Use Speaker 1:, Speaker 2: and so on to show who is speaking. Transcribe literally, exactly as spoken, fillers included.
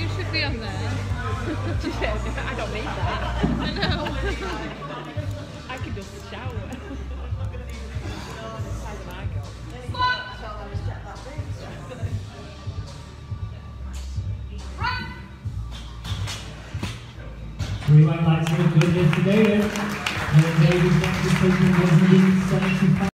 Speaker 1: should be on there.
Speaker 2: I don't need that.
Speaker 1: I know.
Speaker 2: I can just shower.
Speaker 3: Three white lights here, good yesterday. And Davis next to taking one hundred seventy-five.